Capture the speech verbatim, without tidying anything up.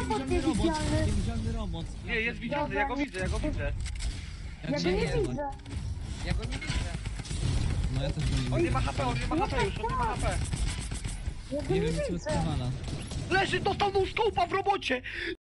robot Niewidzialny robot, niewidzialny. niewidzialny robot. Nie, jest widziany, ja go widzę, ja go widzę. Ja go gdzie nie jest? widzę. Ja go nie widzę. No ja też go nie On nie widzę. ma H P, on nie ma H P już, on nie ma H P. Ja go Nie nie wiem, co widzę. jest nawala. Leży, dostał mu skołpa w robocie!